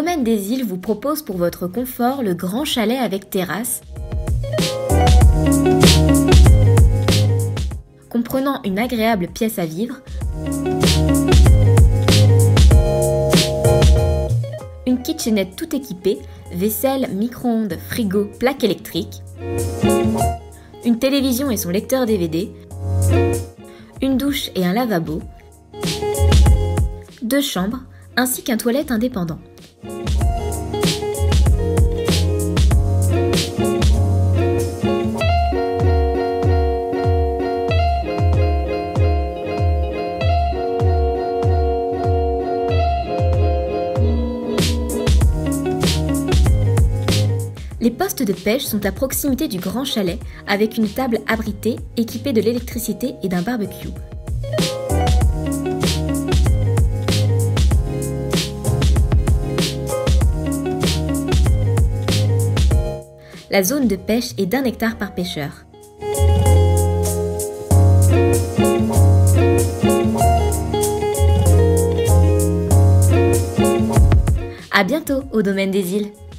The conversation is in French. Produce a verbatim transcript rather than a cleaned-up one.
domaine des îles vous propose pour votre confort le grand chalet avec terrasse, comprenant une agréable pièce à vivre, une kitchenette tout équipée, vaisselle, micro-ondes, frigo, plaque électrique, une télévision et son lecteur D V D, une douche et un lavabo, deux chambres, ainsi qu'un toilette indépendant. Les postes de pêche sont à proximité du grand chalet avec une table abritée équipée de l'électricité et d'un barbecue. La zone de pêche est d'un hectare par pêcheur. À bientôt au domaine des îles.